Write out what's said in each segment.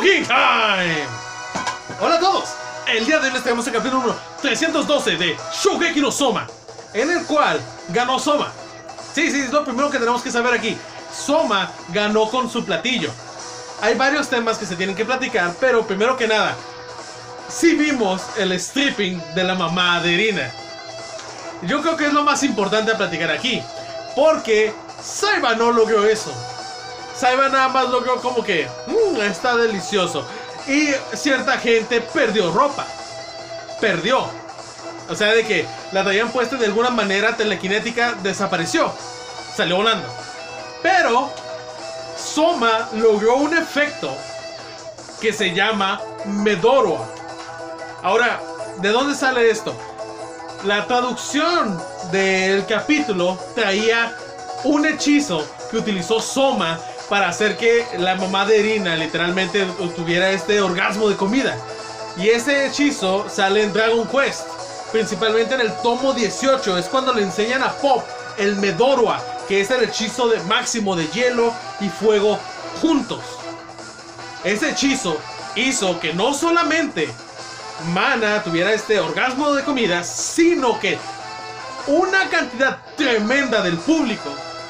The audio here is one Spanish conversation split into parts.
Cooking Time. Hola a todos. El día de hoy les traemos el capítulo número 312 de Shokugeki no Soma, en el cual ganó Soma. Sí, es lo primero que tenemos que saber aquí. Soma ganó con su platillo. Hay varios temas que se tienen que platicar, pero primero que nada, sí vimos el stripping de la mamá de Irina. Yo creo que es lo más importante a platicar aquí, porque Saiba no logró eso. Saiba nada más logró como que está delicioso. Y cierta gente perdió ropa. Perdió. O sea, de que la traían puesta de alguna manera telequinética, desapareció. Salió volando. Pero Soma logró un efecto que se llama Medoroa. Ahora, ¿de dónde sale esto? La traducción del capítulo traía un hechizo que utilizó Soma para hacer que la mamá de Irina literalmente tuviera este orgasmo de comida. Y ese hechizo sale en Dragon Quest, principalmente en el tomo 18. Es cuando le enseñan a Pop el Medoroa, que es el hechizo de máximo de hielo y fuego juntos. Ese hechizo hizo que no solamente Mana tuviera este orgasmo de comida, sino que una cantidad tremenda del público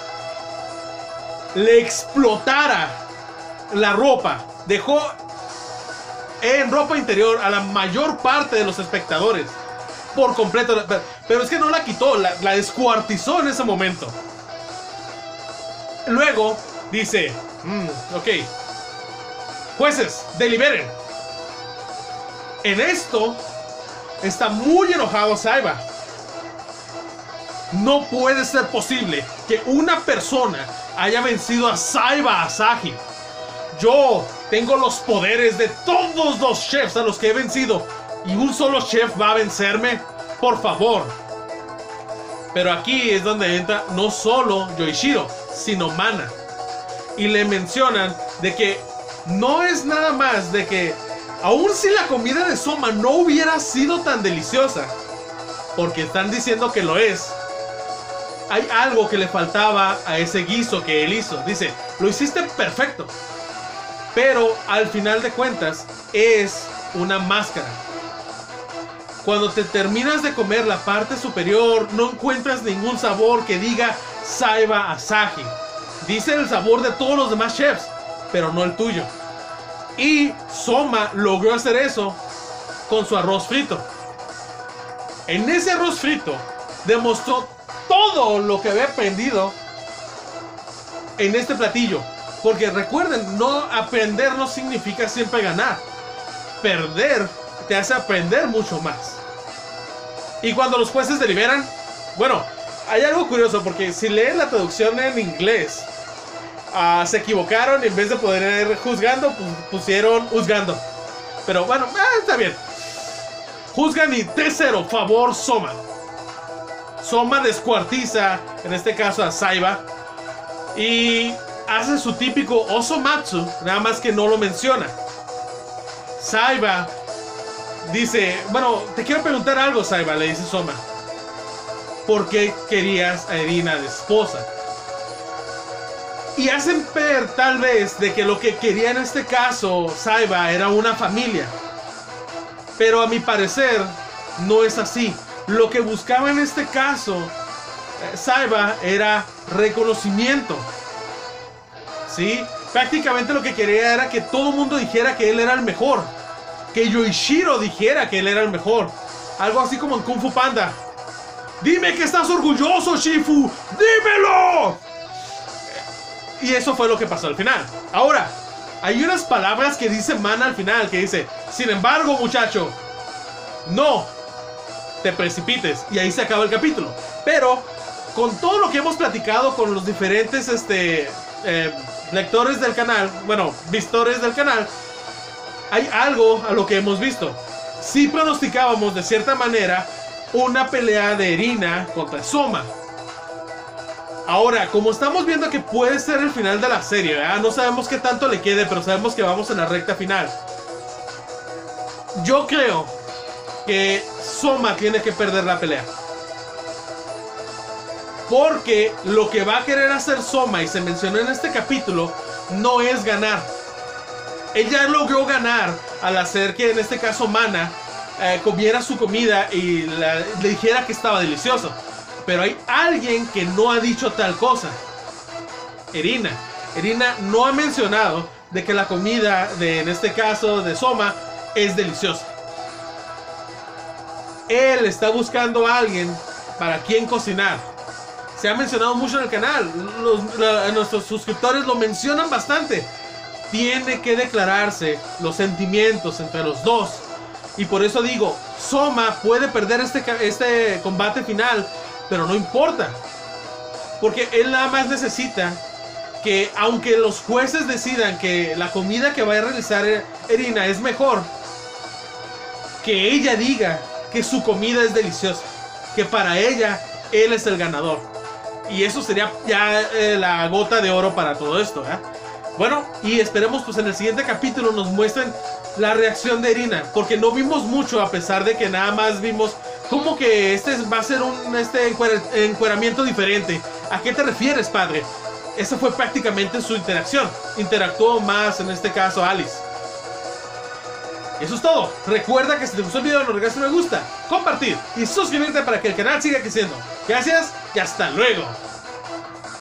le explotara la ropa. Dejó en ropa interior a la mayor parte de los espectadores por completo. Pero es que no la quitó, la descuartizó en ese momento. Luego dice, ok, jueces, deliberen. En esto está muy enojado Saiba. No puede ser posible que una persona haya vencido a Saiba Asahi. Yo tengo los poderes de todos los chefs a los que he vencido, y un solo chef va a vencerme. Por favor. Pero aquí es donde entra no solo Yoshiro, sino Mana. Y le mencionan de que no es nada más de que, aun si la comida de Soma no hubiera sido tan deliciosa, porque están diciendo que lo es, hay algo que le faltaba a ese guiso que él hizo. Dice, lo hiciste perfecto, pero al final de cuentas es una máscara. Cuando te terminas de comer la parte superior, no encuentras ningún sabor que diga Saiba Asahi. Dice el sabor de todos los demás chefs, pero no el tuyo. Y Soma logró hacer eso con su arroz frito. En ese arroz frito demostró todo lo que había aprendido en este platillo. Porque recuerden, no aprender no significa siempre ganar. Perder te hace aprender mucho más. Y cuando los jueces deliberan, bueno, hay algo curioso, porque si leen la traducción en inglés, se equivocaron. En vez de poner juzgando, pusieron juzgando. Pero bueno, está bien. Juzgan y 3-0, favor Soma. Soma descuartiza, en este caso a Saiba, y hace su típico Osomatsu, nada más que no lo menciona. Saiba dice, bueno, te quiero preguntar algo, Saiba, le dice Soma. ¿Por qué querías a Irina de esposa? Y hacen ver tal vez de que lo que quería en este caso Saiba era una familia. Pero a mi parecer no es así. Lo que buscaba en este caso Saiba era reconocimiento. ¿Sí? Prácticamente lo que quería era que todo el mundo dijera que él era el mejor. Que Yoshiro dijera que él era el mejor. Algo así como en Kung Fu Panda. ¡Dime que estás orgulloso, Shifu! ¡Dímelo! Y eso fue lo que pasó al final. Ahora, hay unas palabras que dice Mana al final, que dice, sin embargo, muchacho, no te precipites. Y ahí se acaba el capítulo. Pero con todo lo que hemos platicado con los diferentes lectores del canal, bueno, visitores del canal, hay algo a lo que hemos visto. Sí pronosticábamos de cierta manera una pelea de Irina contra Soma. Ahora, como estamos viendo que puede ser el final de la serie, ¿verdad? No sabemos qué tanto le quede, pero sabemos que vamos en la recta final. Yo creo que Soma tiene que perder la pelea. Porque lo que va a querer hacer Soma, y se mencionó en este capítulo, no es ganar. Ella logró ganar al hacer que en este caso Mana comiera su comida y le dijera que estaba delicioso. Pero hay alguien que no ha dicho tal cosa. Erina. Erina no ha mencionado de que la comida en este caso de Soma es deliciosa. Él está buscando a alguien para quien cocinar. Se ha mencionado mucho en el canal. Nuestros suscriptores lo mencionan bastante. Tiene que declararse los sentimientos entre los dos. Y por eso digo, Soma puede perder este combate final, pero no importa. Porque él nada más necesita que, aunque los jueces decidan que la comida que vaya a realizar Erina es mejor, que ella diga que su comida es deliciosa, que para ella él es el ganador. Y eso sería ya la gota de oro para todo esto, ¿eh? Bueno, y esperemos pues en el siguiente capítulo nos muestren la reacción de Erina, porque no vimos mucho, a pesar de que nada más vimos como que este va a ser un encueramiento diferente. ¿A qué te refieres, padre? Esa fue prácticamente su interacción. Interactuó más en este caso Alice. Eso es todo. Recuerda que si te gustó el video no regalas un me gusta, compartir y suscribirte para que el canal siga creciendo. Gracias y hasta luego.